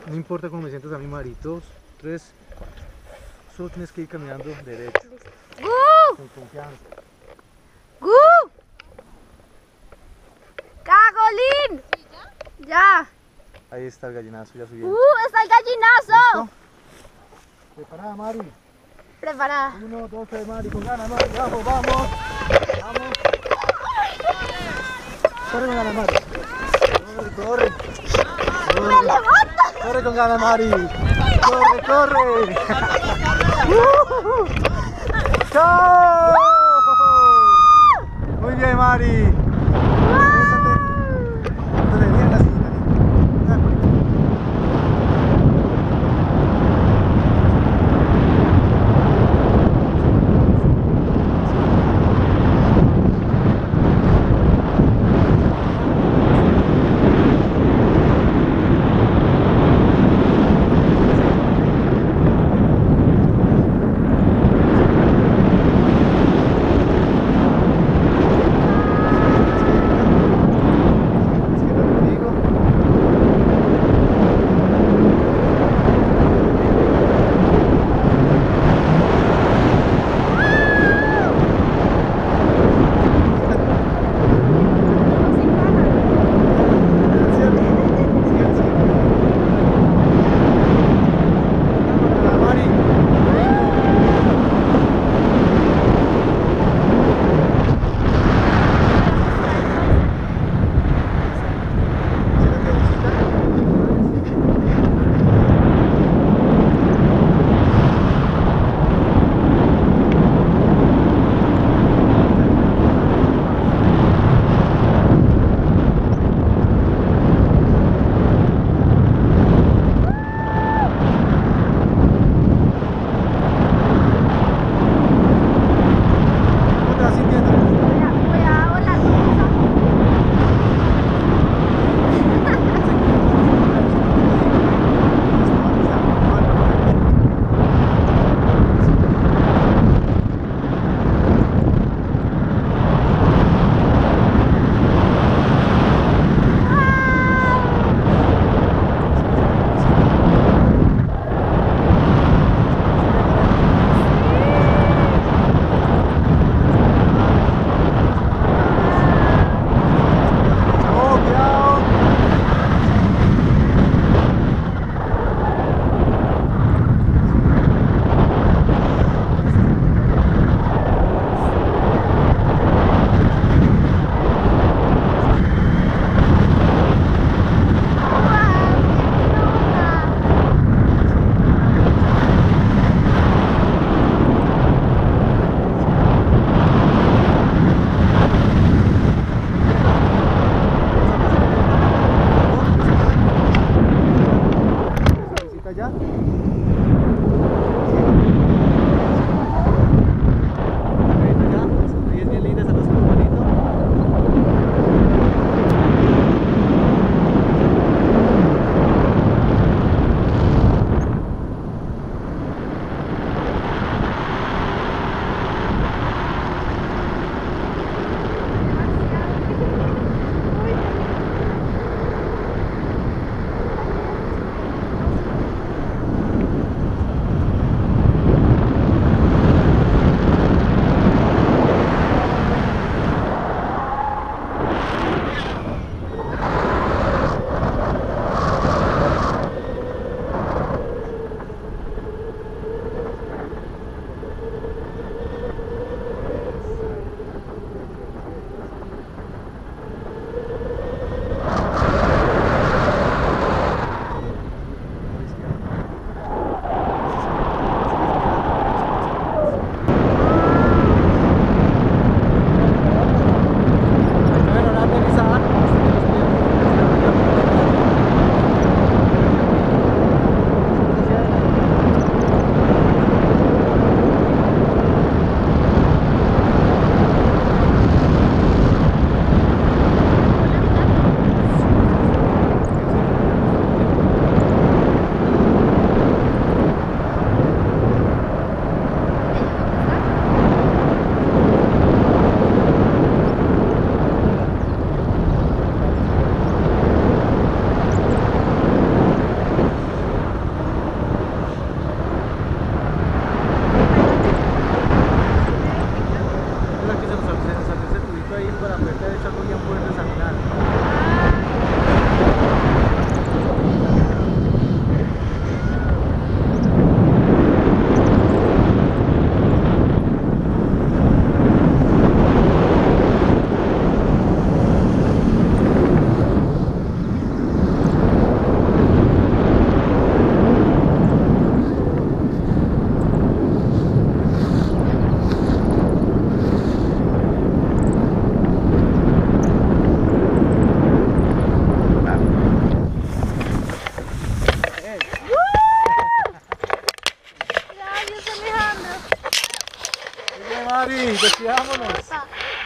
No importa cómo me sientas a mí, Mari. 2, 3. Solo tienes que ir caminando derecho. Con confianza. ¡Gu! ¡Cagolín! ¿Ya? Ahí está el gallinazo, ya subiendo. ¡Está el gallinazo! ¿Listo? ¿Preparada, Mari? Preparada. 1, 2, 3, Mari, con ganas, Mari. Vamos, vamos. Vamos. Corre con ganas, Mari. Corre, corre. ¡Me levanto! Corre con ganas, Mari. Corre, corre. ¡Chao! Muy bien, Mari.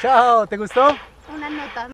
Chao, ¿te gustó? Una nota.